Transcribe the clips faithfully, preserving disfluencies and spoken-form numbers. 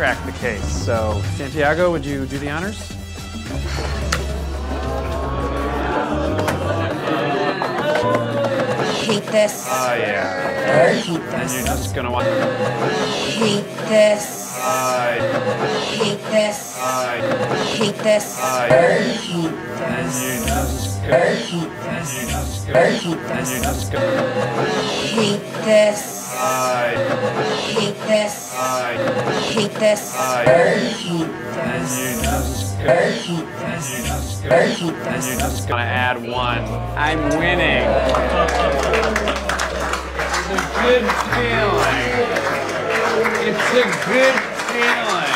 crack the case. So, Santiago, would you do the honors? Hate this. Oh, yeah. I hate this. And you're just gonna want. Hate this. I. Hate this. I. Hate this. I. Hate And this. you just go. I hate this. You just go. I hate And you this. just go. Hate this. I. Hate this. I. Hate this. I. Hate And this. you just go. I hate And this. you just go. I hate And this. you're just gonna add one. I'm winning. It's a good feeling. It's a good feeling.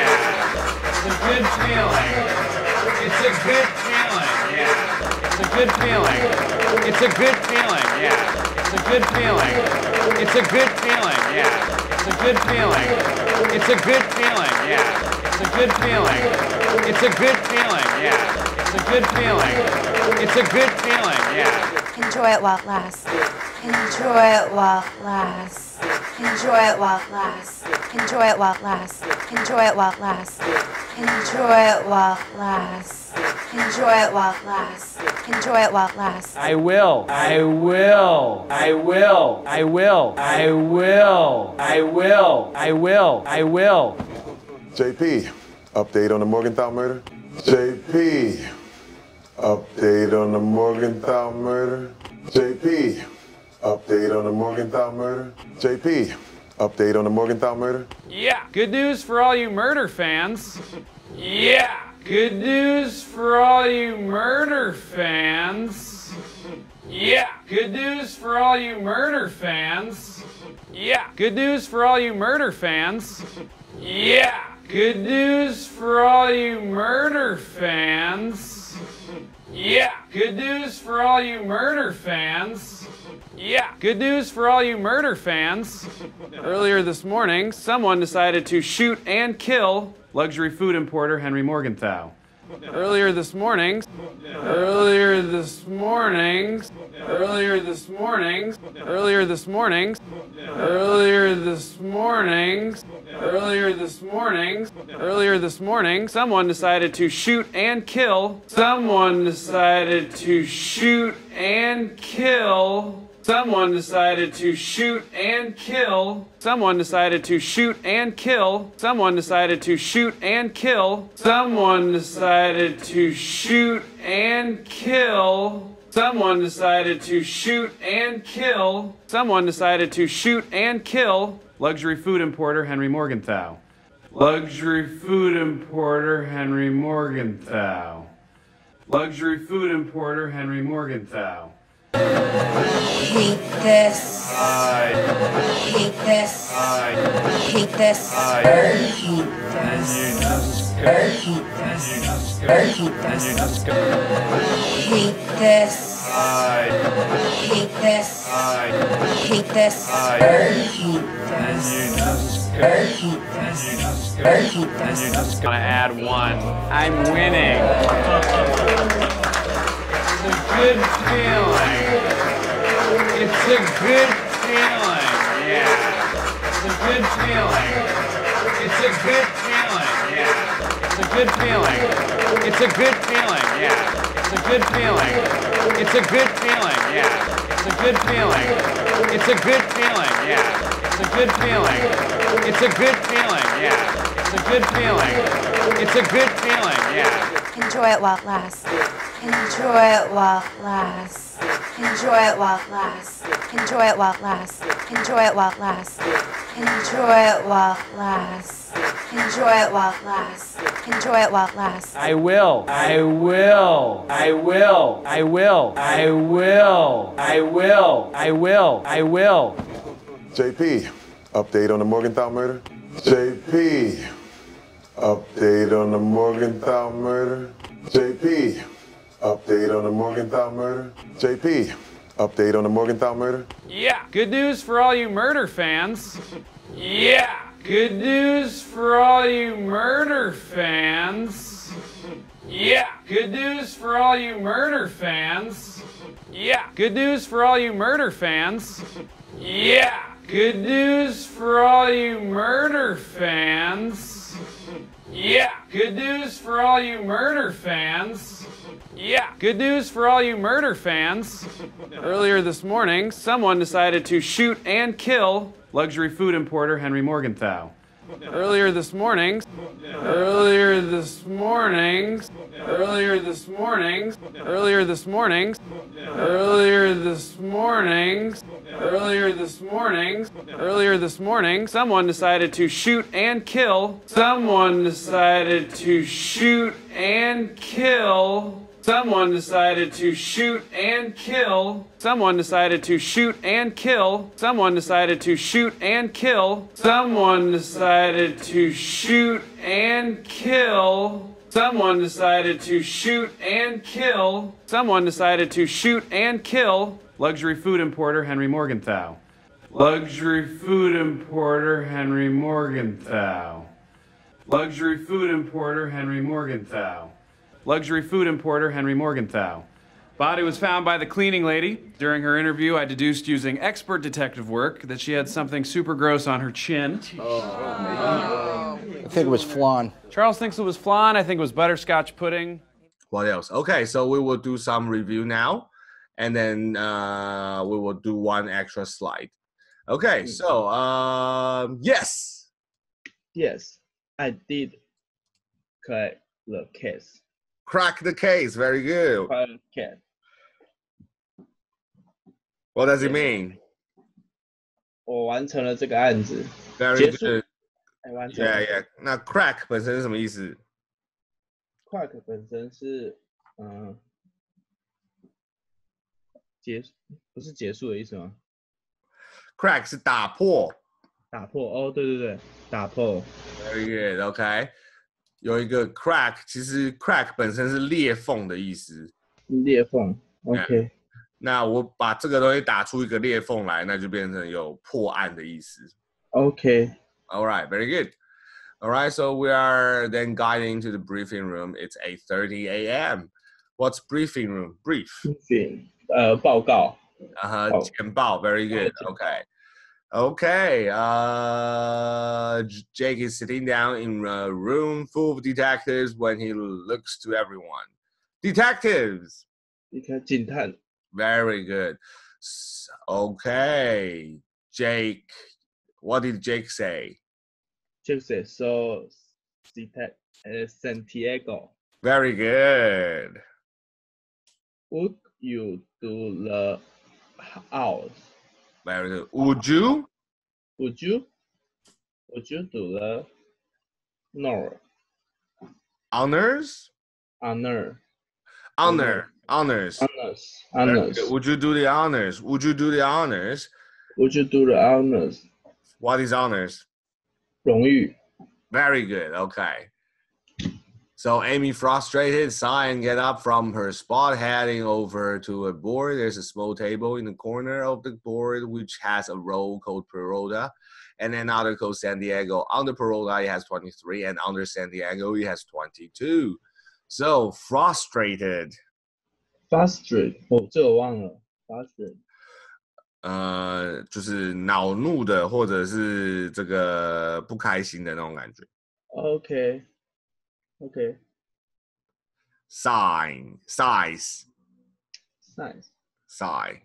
Yeah. It's a good feeling. It's a good feeling. Yeah. It's a good feeling. It's a good feeling. Yeah. It's a good feeling. It's a good feeling. Yeah. It's a good feeling. It's a good feeling. Yeah. It's a good feeling. It's a good feeling. Yeah. It's a good feeling. It's a good feeling. Yeah. Enjoy it while it lasts. Enjoy it while it lasts. Enjoy it while it lasts. Enjoy it while it lasts. Enjoy it while it lasts. Enjoy it while it lasts. Enjoy it while it lasts. Enjoy it while it lasts. I will. I will. I will. I will. I will. I will. I will. I will. J P, update on the Morgenthau murder? J P, update on the Morgenthau murder? J P, update on the Morgenthau murder? J P, update on the Morgenthau murder? Yeah. Good news for all you murder fans. Yeah. Good news for all you murder fans. Yeah. Good news for all you murder fans. Yeah. Good news for all you murder fans. Yeah. Good news for all you murder fans. Yeah. Good news for all you murder fans. Yeah. Good news for all you murder fans. Earlier this morning, someone decided to shoot and kill luxury food importer Henry Morgenthau. Earlier this morning, earlier this morning, earlier this morning, earlier this morning, earlier this morning, earlier this morning, earlier this morning, someone decided to shoot and kill, someone decided to shoot and kill, Someone decided to shoot and kill. Someone decided to shoot and kill. Someone decided to shoot and kill. Someone decided to shoot and kill. Someone decided to shoot and kill. Someone decided to shoot and kill luxury food importer Henry Morgenthau. Luxury food importer Henry Morgenthau. Luxury food importer Henry Morgenthau. Hate this. I. Hate this. I. Hate this. I. Hate And this. you just go. I hate And you this. just go. I hate And you this. just go. Hate this. I. Hate this. I. Hate this. I. Hate And you this. just go. I hate And this. you just go. I hate And this. you're just gonna add one. I'm winning. It's a good feeling. It's a good feeling. Yeah. It's a good feeling. It's a good feeling. Yeah. It's a good feeling. It's a good feeling. Yeah. It's a good feeling. It's a good feeling. Yeah. It's a good feeling. It's a good feeling. Yeah. It's a good feeling. It's a good feeling. Yeah. It's a good feeling. It's a good feeling. Yeah. Enjoy it while it lasts. Enjoy it while it lasts. Enjoy it while it lasts. Enjoy it while it lasts. Enjoy it while it lasts. Enjoy it while it lasts. Enjoy it while it lasts. Enjoy it while it lasts. I will. I will. I will. I will. I will. I will. I will. I will. J P, update on the Morgenthau murder? J P, update on the Morgenthau murder? J P, update on the Morgenthau murder? J P, update on the Morgenthau murder? Yeah. Good news for all you murder fans. Yeah. Good news for all you murder fans. Yeah. Good news for all you murder fans. Yeah. Good news for all you murder fans. Yeah. good news for all you murder fans. Yeah, good news for all you murder fans. Yeah, good news for all you murder fans. Earlier this morning, someone decided to shoot and kill luxury food importer Henry Morgenthau. Earlier this morning, earlier this morning, earlier this morning, earlier this morning, earlier this morning, earlier this morning, earlier this morning, someone decided to shoot and kill, someone decided to shoot and kill, someone decided to shoot and kill, someone decided to shoot and kill, someone decided to shoot and kill, someone decided to shoot and kill, someone decided to shoot and kill, someone decided to shoot and kill luxury food importer Henry Morgenthau. Luxury food importer Henry Morgenthau. Luxury food importer Henry Morgenthau. Luxury food importer Henry Morgenthau. Body was found by the cleaning lady. During her interview, I deduced using expert detective work that she had something super gross on her chin. Oh. I think it was flan. Charles thinks it was flan. I think it was butterscotch pudding. What else? Okay, so we will do some review now, and then uh, we will do one extra slide. Okay, so um, yes. Yes, I did crack the case. Crack the case. Very good. Crack the case. What does it mean? 我完成了这个案子。 Very 结束。 good. 哎，完成了。 Yeah, yeah. 那 crack 本身是什么意思？ Crack 本身是嗯、呃、结不是结束的意思吗？ Crack 是打破。 打破哦，对对对，打破。 Very good. OK. 有一个 crack， 其实 crack 本身是裂缝的意思。 裂缝 ，OK。Yeah. 那我把这个东西打出一个裂缝来，那就变成有破案的意思。 OK. All right, very good. All right, so we are then guiding to the briefing room. It's eight thirty a m What's briefing room? Brief. Briefing. 呃，报告。 Uh huh. 简报. Very good. Okay. Okay. Uh, Jake is sitting down in a room full of detectives when he looks to everyone. Detectives. 警探. Very good. Okay. Jake. What did Jake say? Jake said, so, Santiago. Very good. Would you do the hours? Very good. Would you? Would you? Would you do the no? Honors? Honor. Honor. Honors. Honors. Honors. Would you do the honors? Would you do the honors? Would you do the honors? What is honors? 荣誉. Very good. Okay. So Amy, frustrated, sigh and get up from her spot, heading over to a board. There's a small table in the corner of the board, which has a row called Peralta and another called San Diego. Under Peralta, it has twenty-three, and under San Diego, it has twenty-two. So frustrated. Frustrated. 哦，这我忘了。Frustrated. 呃，就是恼怒的，或者是这个不开心的那种感觉。 OK。Okay. Sign, size, size, sign,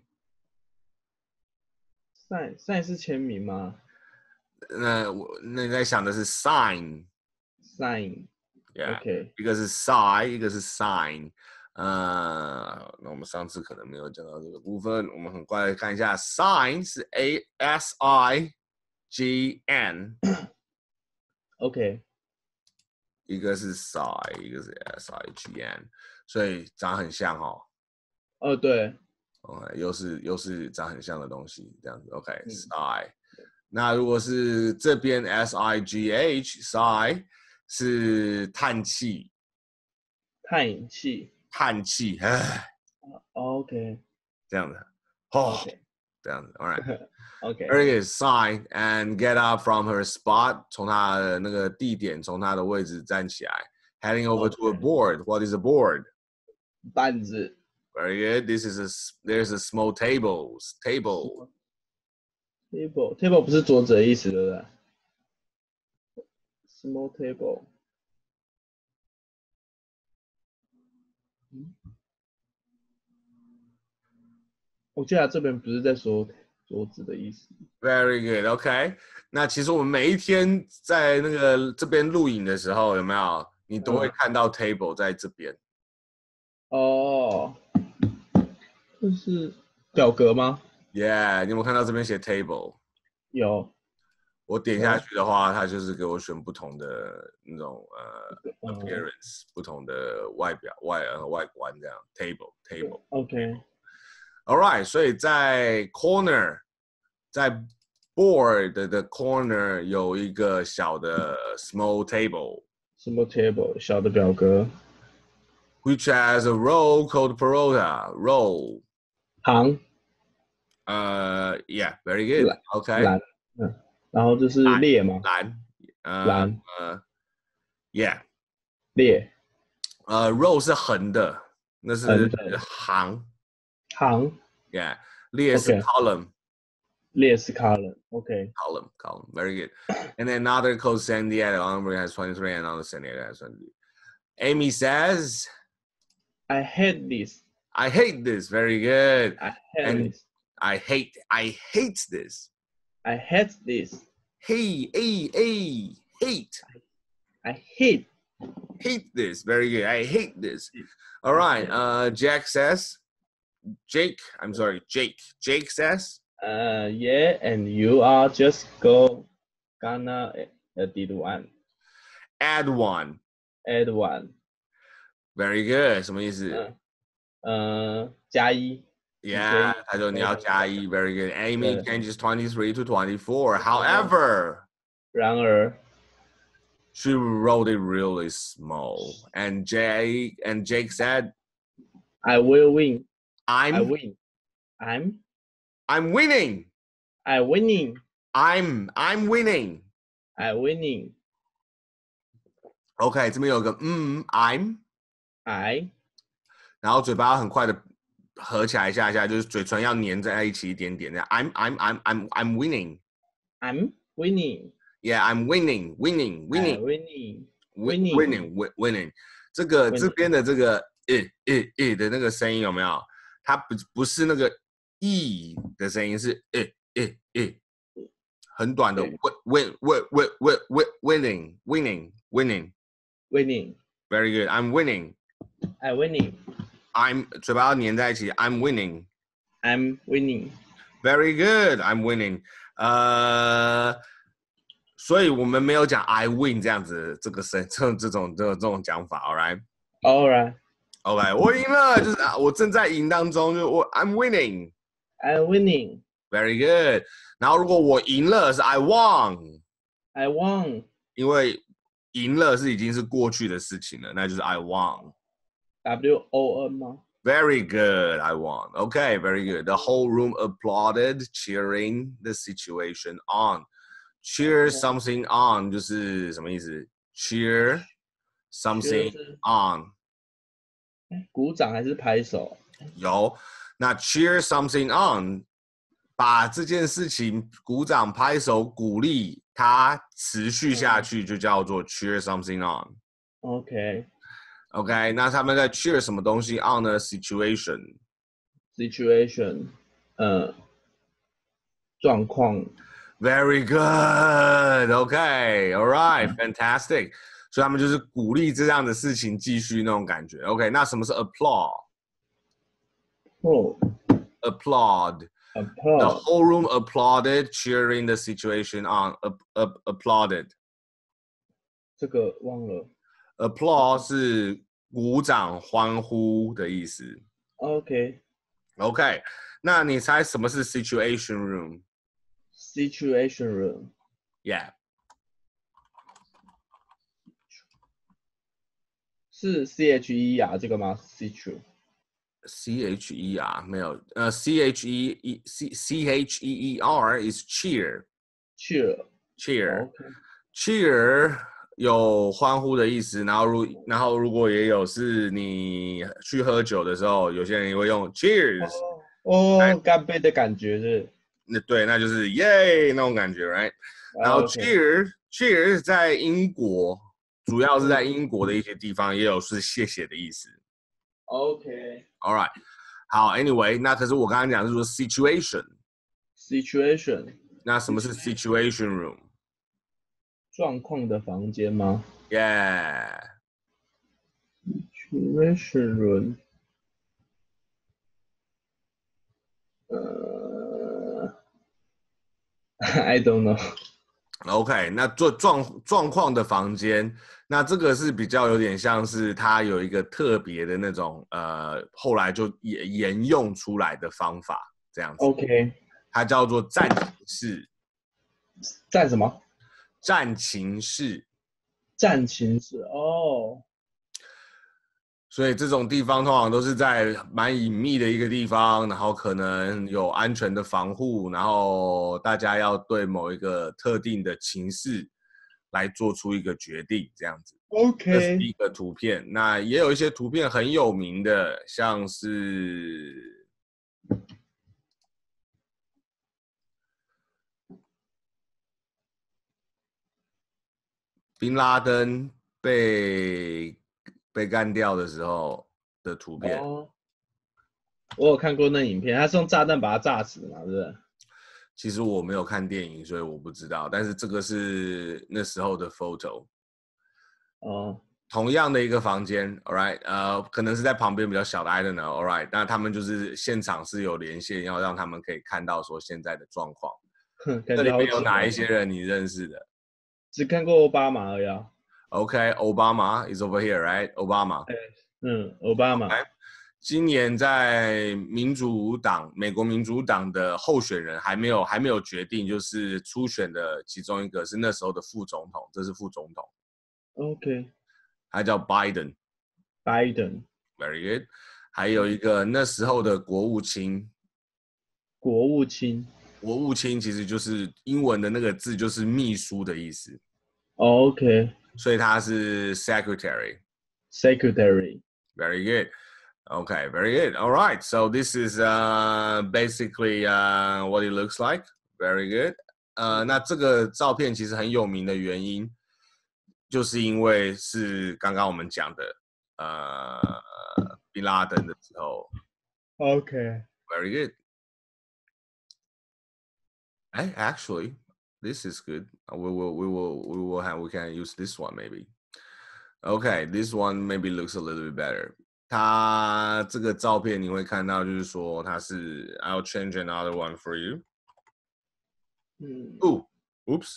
sign, sign 是签名吗？ 那我那你在想的是 sign, sign, yeah, OK， 一个是 sign， 一个是 sign， 呃，那我们上次可能没有讲到这个部分，我们很快来看一下 sign 是 A S I G N， OK。 一个是 sign， 一个是 S I G N， 所以长很像哦。 哦，对。 OK， 又是又是长很像的东西，这样子。OK，sign、嗯。那如果是这边 S I G H，sigh 是叹气。 叹气。 叹气，唉。 OK。 这样子。哦。 Okay. 这样子 ，All right. Okay. There it is, sign and get up from her spot. 从她的那个地点，从她的位置站起来。Heading over okay. to a board. What is a board? 板子。 Very good. This is a there's a small table. Table. table table 不是桌子的意思，对不对 ？Small table。我记得这边不是在说桌子的意思。 Very good, OK。那其实我们每一天在那个这边录影的时候，有没有你都会看到 table 在这边？ 哦，这是表格吗 ？Yeah， 你有没有看到这边写 table？ 有。 我点下去的话，它就是给我选不同的那种呃、 嗯、 appearance， 不同的外表外呃外观这样 table table。OK。All right， 所以在 corner， 在 board 的 corner 有一个小的 small table。Small table 小的表格 ，which has a row called parota row。 行。 呃、uh, ，Yeah， very good。OK。 栏，嗯。然后这是列吗？ 栏，呃， 栏， 呃 ，Yeah， 列， 呃 ，row 是横的，那是行， 行 ，Yeah， 列是 column， 列是 column，OK，column column，very good。And then another called San Diego, Ombre has twenty-three, and another San Diego has twenty-three. Amy says, "I hate this." I hate this. Very good. I hate and this. I hate. I hate this. I hate this. Hey, hey, hey, hate. I hate. Hate this. Very good. I hate this. All right. Uh, Jack says. Jake. I'm sorry. Jake. Jake says. Uh, yeah, and you are just go gonna add one. Add one. Add one. Very good. 什么意思？ 呃，加一。 Yeah, 他说你要加一 very good. Amy changes twenty-three to twenty-four. However, 然而 she wrote it really small. And Jake and Jake said, I will win. I'm I win. I'm I'm winning. I winning. I'm I'm winning. I winning. OK， 这边有个嗯 I'm I， 然后嘴巴要很快的合起来一下一下，就是嘴唇要粘在一起一点点。这样 I'm I'm I'm I'm I'm winning. I'm winning. Yeah, I'm winning, winning, winning, winning, winning, winning, winning. 这个这边的这个呃呃呃的那个声音有没有？它不不是那个 e 的声音，是呃呃呃，很短的 win win win win win winning winning winning winning. Very good. I'm winning. I'm winning. I'm 嘴巴要粘在一起。I'm winning. I'm winning. Very good. I'm winning. 呃，所以我们没有讲 I win 这样子这个声这种这种这种这种讲法。All right. All right. OK， 我赢了，就是啊，我正在赢当中，就我 I'm winning. I'm winning. Very good. 然后如果我赢了是 I won. I won. 因为赢了是已经是过去的事情了，那就是 I won. W O N 吗 Very good. I won. Okay, very good. The whole room applauded, cheering the situation on. Cheer something on 就是什么意思 ？Cheer something on. 鼓掌还是拍手？ 有。那 cheer something on， 把这件事情鼓掌拍手鼓励它持续下去，就叫做 cheer something on. OK. OK， 那他们在 cheer 什么东西 on 呢 ？Situation. Situation. 呃，状况。 Very good. OK. All right. Fantastic. 所以他们就是鼓励这样的事情继续那种感觉。OK， 那什么是 applaud？ Oh. Applaud. Applaud. The whole room applauded, cheering the situation on. Up, up, applauded. 这个忘了。 Applaud 是鼓掌欢呼的意思。 OK. OK， 那你猜什么是 situation room？ Situation room. Yeah. 是 C H E R 这个吗 ？Situ. C H E R 没有，呃 ，C H E E C C H E E R is cheer. Cheer. Cheer. Okay. Cheer 有欢呼的意思，然后如然后如果也有是你去喝酒的时候，有些人也会用 cheers。 哦，干杯的感觉是。 那对，那就是耶那种感觉 ，right？ 然后 cheers cheers 在英国，主要是在英国的一些地方也有是谢谢的意思。 OK。All right， 好 ，anyway， 那可是我刚刚讲是说 situation。situation。那什么是 situation room？ 状况的房间吗 ？Yeah。situation room。呃 ，I don't know。OK， 那做状状况的房间，那这个是比较有点像是它有一个特别的那种呃，后来就沿沿用出来的方法这样子。 OK， 它叫做战情室。 战什么？ 战情室。 战情室哦。 所以这种地方通常都是在蛮隐秘的一个地方，然后可能有安全的防护，然后大家要对某一个特定的情势来做出一个决定，这样子。 OK， 这是一个图片。那也有一些图片很有名的，像是宾拉登被被干掉的时候的图片。 哦，我有看过那影片，他是用炸弹把他炸死嘛，对不对？ 其实我没有看电影，所以我不知道。但是这个是那时候的 photo。 哦， 同样的一个房间 ，all right， 呃，可能是在旁边比较小的 ，I don't know，all right。那他们就是现场是有连线，要让他们可以看到说现在的状况。这里面有哪一些人你认识的？ 只看过奥巴马而已啊。 OK，Obama is over here, right？ Obama。 嗯，奥巴马。 Okay. 今年在民主党，美国民主党的候选人还没有还没有决定，就是初选的其中一个是那时候的副总统，这是副总统。 OK， 他叫 Biden。Biden。Very good。还有一个那时候的国务卿。 国务卿。 国务卿其实就是英文的那个字，就是秘书的意思。 Oh, OK。 所以他是 secretary。Secretary。Very good。Okay, very good. All right. So this is uh, basically uh, what it looks like. Very good. 呃，那这个照片其实很有名的原因，就是因为是刚刚我们讲的呃，宾拉登的时候。 Okay. Very good. Hey, actually, this is good. We will, we will, we will have, we can use this one maybe. Okay, this one maybe looks a little bit better. 它这个照片你会看到，就是说它是 I'll change another one for you. Ooh, oops.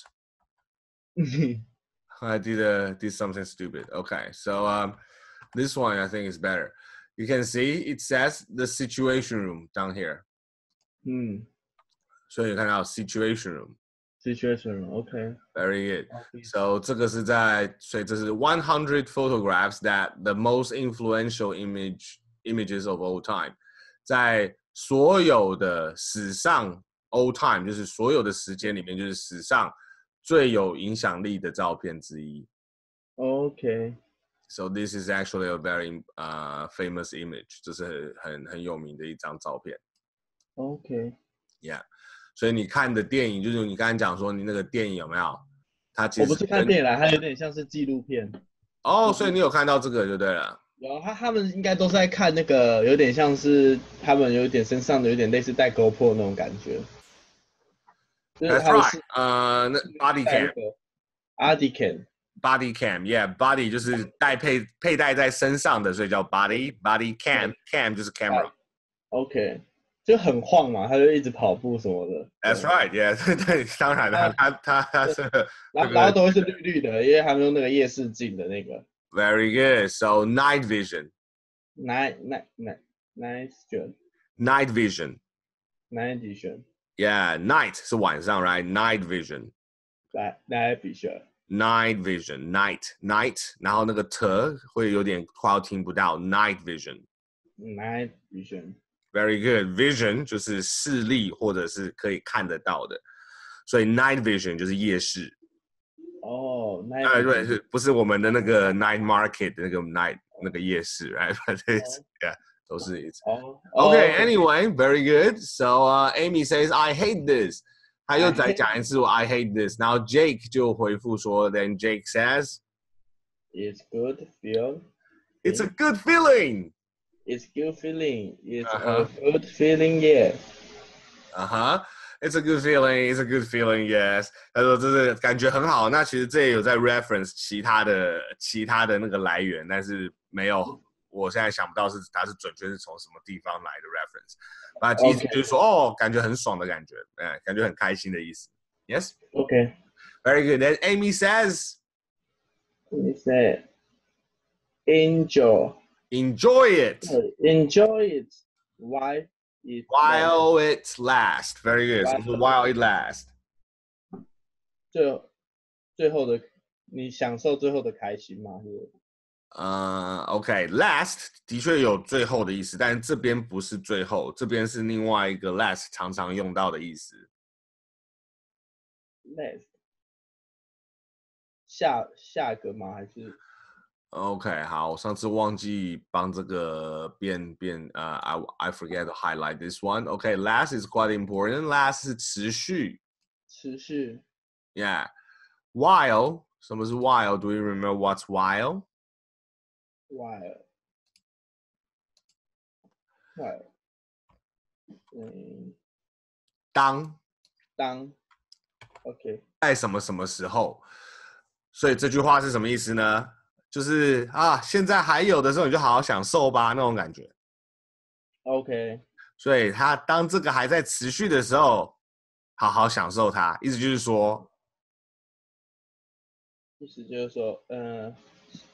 I did uh, did something stupid. Okay, so um, this one I think is better. You can see it says the situation room down here. 嗯， 所以你看到 situation room。Situation room, OK. Very good. So 这个是在，所以这是one hundred photographs that the most influential image images of all time， 在所有的史上 all time 就是所有的时间里面，就是史上最有影响力的照片之一。 OK. So this is actually a very uh, famous image， 这是很很有名的一张照片。 OK. Yeah. 所以你看的电影，就是你刚才讲说你那个电影有没有？它其实我不是看电影啦，它有点像是纪录片。 哦，所以你有看到这个就对了。 有，他他们应该都是在看那个，有点像是他们有点身上的有点类似带 GoPro 那种感觉。 That's right。呃，那 body cam。body cam。body cam，yeah，body 就是带佩佩戴在身上的，所以叫 body。body cam，cam 就是 camera。OK。 就很晃嘛，他就一直跑步什么的。 That's right, yeah， 对，当然了，他他他是， 然后然后都会是绿绿的，因为他们用那个夜视镜的那个。 Very good. So night vision. Night night night night vision. Night vision. Night vision. Yeah, night 是晚上 ，right? Night vision. Night vision. Night vision. Night night， 然后那个 t 会有点快要听不到。Night vision. Night vision.Very good. Vision 就是视力或者是可以看得到的，所以 night vision 就是夜视。 哦、oh, ，night 对，是不是我们的那个 night market 那个 night 那个夜市 ，right？ But it's、oh. yeah, 都是 it's. Oh, Okay, okay. anyway, very good. So uh, Amy says, I hate this. 他又再讲一次我 I hate this. Now Jake 就回复说 then Jake says, It's good feel. it's a good feeling. It's good feeling. It's Uh-huh. a good feeling, yeah. Uh-huh. It's a good feeling. It's a good feeling. Yes. 他说这是感觉很好。那其实这也有在 reference 其他的其他的那个来源，但是没有，我现在想不到是它是准确是从什么地方来的 reference。啊，意思就是说，哦，感觉很爽的感觉，哎，感觉很开心的意思。Yes. Okay. Very good. Then Amy says, He said, enjoy. enjoy it Enjoy it. Why? It while it lasts. Very good. So While- while it lasts. 最后最后的你享受最后的开心吗？是不是呃、uh, ，OK，last、okay, 的确有最后的意思，但这边不是最后，这边是另外一个 last 常常用到的意思。 ？Last 下下个吗？还是 OK， 好，我上次忘记帮这个变变呃、uh, I I forget to highlight this one. OK，last、okay, is quite important. Last 是持续。 持续 Yeah. While 什么是 while? Do you remember what's while? while while 嗯当当 OK 在什么什么时候？所以这句话是什么意思呢？就是啊，现在还有的时候你就好好享受吧，那种感觉。 OK 所以他当这个还在持续的时候，好好享受它。意思就是说， 意思就是说，嗯、呃，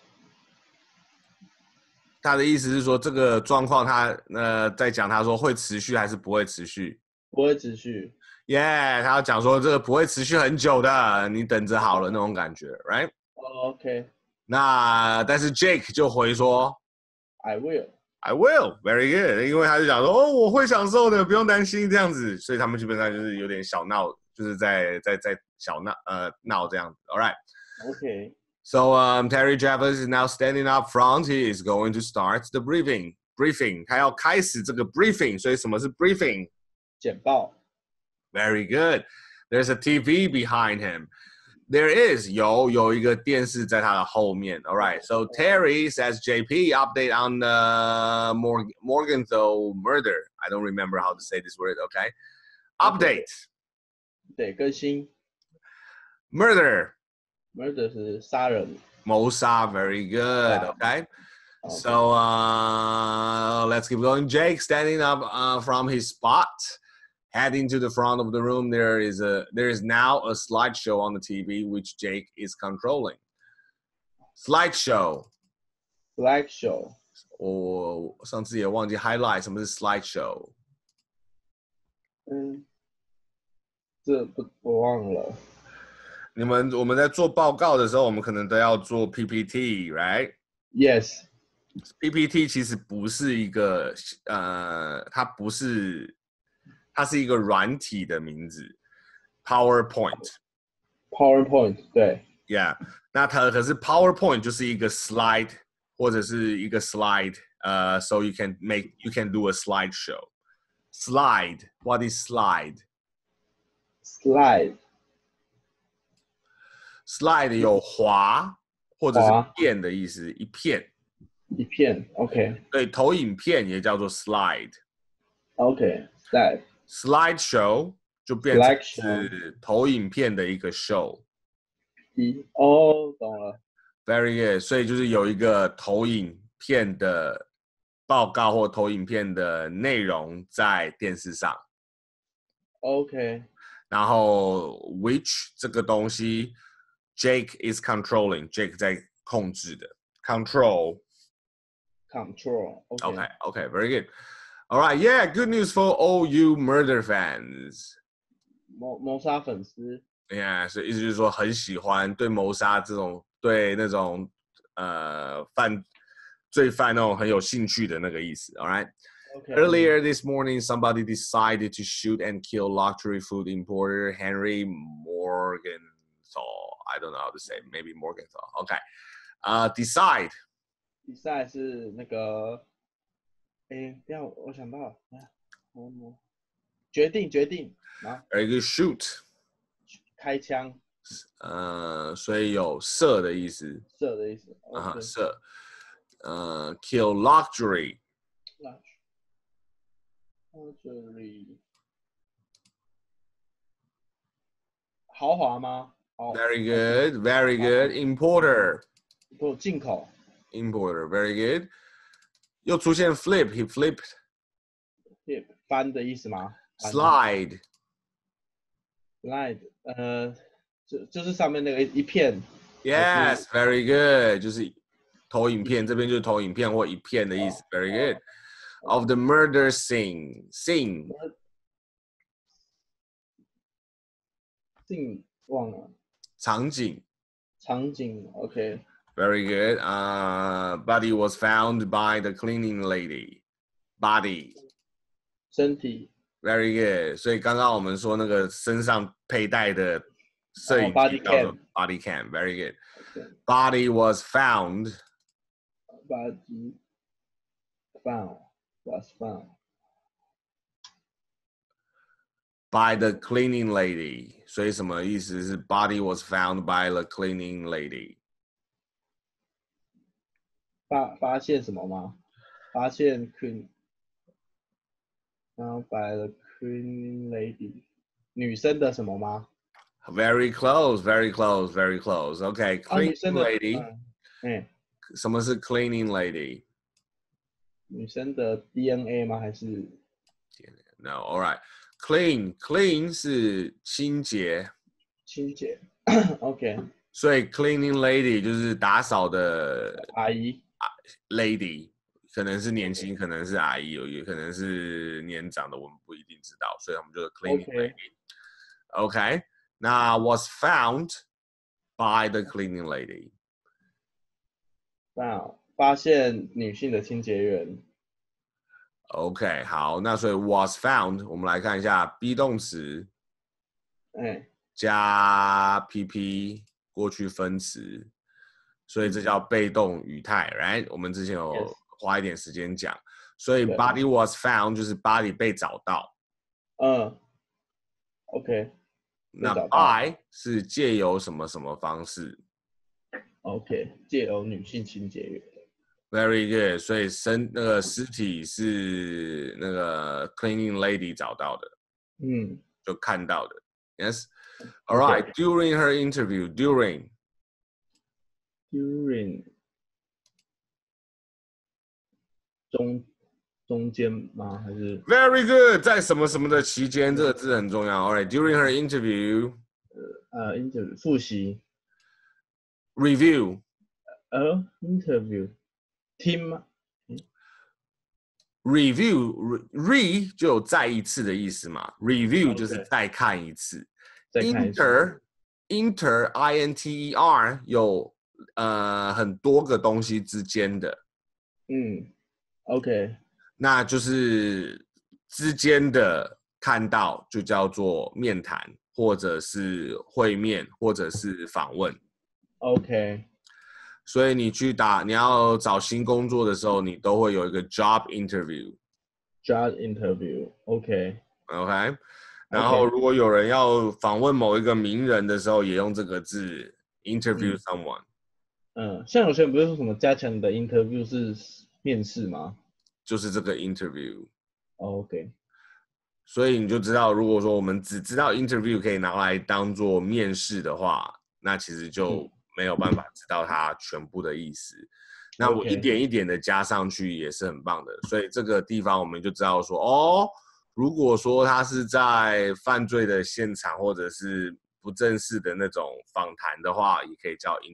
他的意思是说这个状况他呃在讲他说会持续还是不会持续。 不会持续。 耶、yeah, 他要讲说这个不会持续很久的，你等着好了那种感觉 ，right？ 哦 OK 那但是 Jake 就回说 I will I will very good， 因为他就讲说哦我会享受的，不用担心这样子，所以他们基本上就是有点小闹，就是在在在小闹呃闹这样子 ，all right。 OK So um, Terry Javas is now standing up front. He is going to start the briefing. Briefing， 他要开始这个 briefing。所以什么是 briefing？ 简报。 Very good. There's a T V behind him. There is 有有一个电视在他的后面。All right. So Terry says, J P, update on the Morg Morgenthau murder. I don't remember how to say this word. Okay. Update. 对，更新。 Murder. Murder 是杀人。 谋杀. Very good. Okay. Okay. So uh, let's keep going. Jake standing up uh, from his spot, heading to the front of the room. There is a there is now a slideshow on the T V which Jake is controlling. Slideshow. Slideshow. 我上次也忘记 highlight 什么是 slideshow。 嗯，这不我忘了。 你们我们在做报告的时候，我们可能都要做 P P T，right？ Yes. P P T 其实不是一个呃，它不是，它是一个软体的名字 ，PowerPoint。 PowerPoint 对。 Yeah， 那它可是 PowerPoint 就是一个 slide 或者是一个 slide， 呃、uh, ，so you can make you can do a slideshow. Slide. What is slide? Slide. Slide 有滑或者是片的意思，一片。 一片 ，OK。 对，投影片也叫做 slide。OK，slide。 Slideshow 就变成是投影片的一个 show。 哦，懂了。 Very good， 所以就是有一个投影片的报告或投影片的内容在电视上。 OK。 然后 which 这个东西 Jake is controlling， Jake 在控制的 control。 Control. Okay. Okay. Okay. Very good. All right. Yeah. Good news for all you murder fans. 谋谋杀粉丝。 Yeah. 所以意思就是说很喜欢对谋杀这种对那种呃犯罪犯那种很有兴趣的那个意思。All right. Okay. Earlier this morning, somebody decided to shoot and kill luxury food importer Henry Morgenthau. I don't know how to say. Maybe Morgenthau. Okay. Uh, decide. Decide 是那个哎，不要，我想到了，摸摸，决定决定啊， Very good. Shoot. 开枪呃，所以有射的意思。 射的意思。 啊哈， OK， 射。呃 ，kill luxury. luxury 豪华吗？哦 Very good. Very good. Importer. 不，进口。 Importer. Very good. 又出现 flip. He flipped. 翻的意思吗 Slide. ？Slide， 呃，就就是上面那个一片。 Yes. Very good. 就是投影片，这边就是投影片或一片的意思。Very good. Of the murder scene. Scene. 镜忘了。 场景。 场景 OK。 Very good. Uh, body was found by the cleaning lady. Body. 身体。 Very good. 所以刚刚我们说那个身上佩戴的摄影机叫做 body cam. Very good. Body was found. Body found was found by the cleaning lady. 所以什么意思是 body was found by the cleaning lady? 发发现什么吗？发现 clean， 然后 by the cleaning lady， 女生的什么吗？ Very close, very close, very close. Okay, cleaning lady. 嗯， 什么是 cleaning lady? 女生的 D N A 吗？还是 ？No, all right. Clean, clean 是清洁。 清洁？OK。 所以 cleaning lady 就是打扫的阿姨。 lady 可能是年轻，可能是阿姨，也可能是年长的，我们不一定知道，所以我们就是 cleaning lady。OK， 那 was found by the cleaning lady。 那发现女性的清洁员。 OK， 好，那所以 was found， 我们来看一下 be 动词， 哎， 加 P P 过去分词。所以这叫被动语态 ，right？ 我们之前有花一点时间讲，所以 body was found 就是 body 被找到。 嗯 ，OK。 那 by 是借由什么什么方式 ？OK， 借由女性清洁员。 Very good。所以身那个尸体是那个 cleaning lady 找到的， 嗯， 就看到的。Yes。All right. During her interview, during. During 中中间吗？还是 Very good， 在什么什么的期间，这个字很重要。All right, during her interview， 呃 ，interview 复习 ，review， 呃 ，interview 听吗 ？review re 就有再一次的意思嘛 ，review 就是再看一次。inter inter i n t e r 有呃很多个东西之间的， 嗯 ，OK， 那就是之间的看到就叫做面谈，或者是会面，或者是访问。 OK， 所以你去打，你要找新工作的时候，你都会有一个 job interview。job interview，OK，OK， OK， 然后如果有人要访问某一个名人的时候，也用这个字 interview someone。 嗯，像有些人不是说什么加强的 interview 是面试吗？ 就是这个 interview。OK， 所以你就知道，如果说我们只知道 interview 可以拿来当做面试的话，那其实就没有办法知道它全部的意思。那我一点一点的加上去也是很棒的。所以这个地方我们就知道说，哦，如果说他是在犯罪的现场或者是不正式的那种访谈的话，也可以叫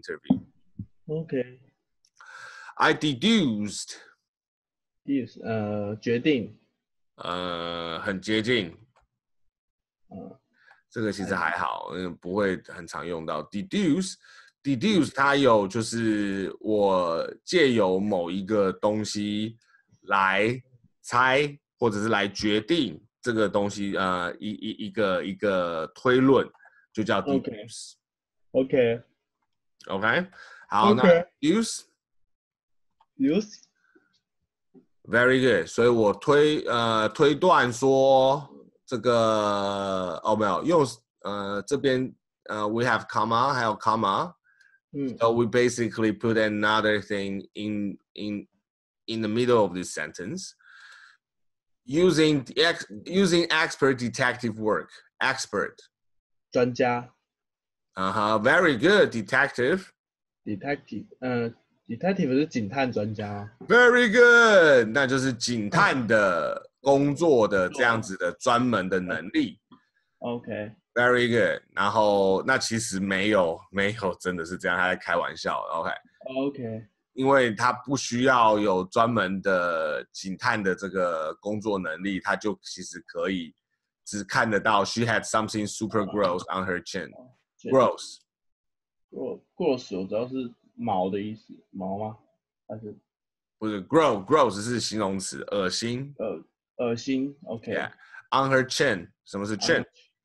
interview。OK。I deduced。 deduce 呃决定。 呃，很接近。 嗯， 这个其实还好，嗯，不会很常用到 deduce。deduce 它有就是我借由某一个东西来猜，或者是来决定这个东西，呃，一一一个一个推论，就叫 deduce。 OK。 OK。好，那 use。 use。 Very good， 所以我推呃推断说这个哦没有用呃这边呃 we have comma 还有 comma， 嗯 so we basically put another thing in in in the middle of this sentence using ex using expert detective work expert 专家 uh huh very good detective detective，呃 detective 是警探专家吗？ very good 那就是警探的工作的这样子的专门的能力。 OK， Very good， 然后那其实没有没有真的是这样，他在开玩笑 ，OK， OK， 因为他不需要有专门的警探的这个工作能力，他就其实可以只看得到 she had something super gross on her chin，gross， gross gross 我知道是毛的意思，毛吗？还是不是 gross gross 是形容词，恶心， 恶恶心 ？OK， yeah. On her chin， 什么是 chin？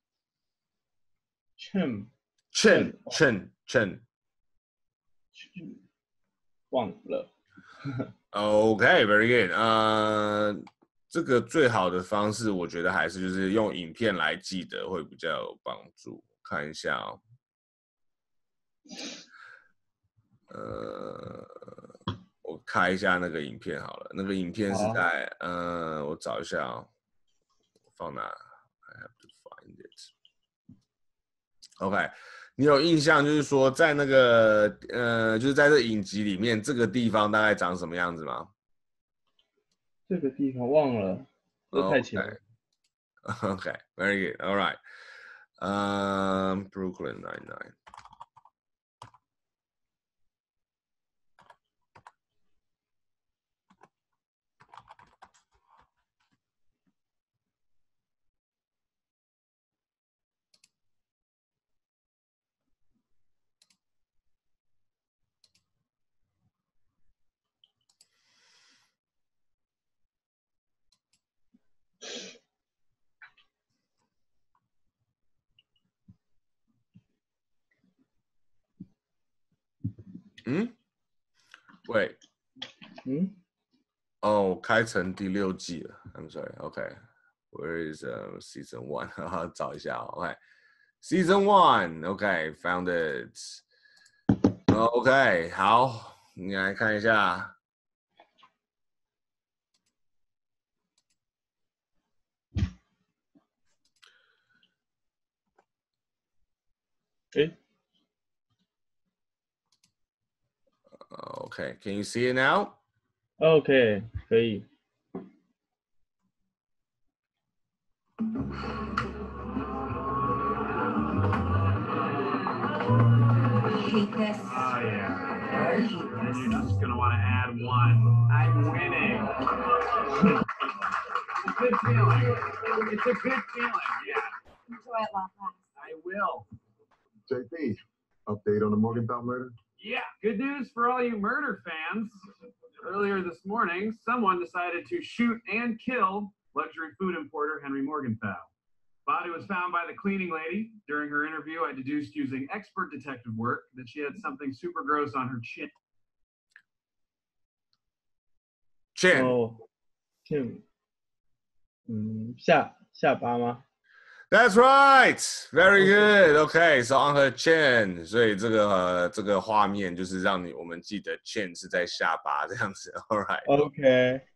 chin chin chin chin， 忘了。 OK，very good。呃，这个最好的方式，我觉得还是就是用影片来记得会比较有帮助。看一下哦，呃，我开一下那个影片好了。那个影片是在、啊、呃，我找一下哦，放哪 ？I have to find it。OK， 你有印象就是说在那个呃，就是在这影集里面，这个地方大概长什么样子吗？ 这个地方忘了，这太浅了。 Okay, very good. All right. Um, Brooklyn Nine-Nine.嗯，喂， 嗯， 哦，开成第六季了。I'm sorry. Okay, where is uh, season one? 找一下。Okay, season one. Okay, found it. Okay, 好，你来看一下。 诶。 Okay, can you see it now? OK， 可以。 Hate this. Oh, yeah. I hate this. And you're just going to want to add one. I'm winning. It's a good feeling. It's a good feeling, yeah. Enjoy it while it lasts. I will. J P, update on the Morgenthau murder? Yeah, good news for all you murder fans. Earlier this morning, someone decided to shoot and kill luxury food importer Henry Morgenthau. Body was found by the cleaning lady. During her interview, I deduced using expert detective work that she had something super gross on her chin. Chin. 哦 ，chin， 嗯，下下巴吗？ That's right, very good. Okay, so on her chin， 所以这个、呃、这个画面就是让你我们记得 chin 是在下巴这样子。All right. OK。